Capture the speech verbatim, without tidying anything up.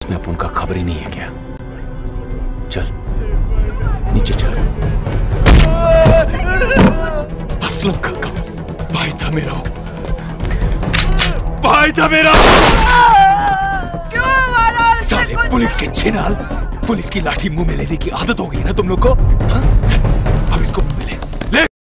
में अपन का खबर ही नहीं है क्या? चल नीचे चल। असलम काका भाई था मेरा, भाई था मेरा। साले पुलिस के छिनाल, पुलिस की लाठी मुंह में लेने की आदत हो गई ना तुम लोग को। हाँ? चल अब इसको मिले।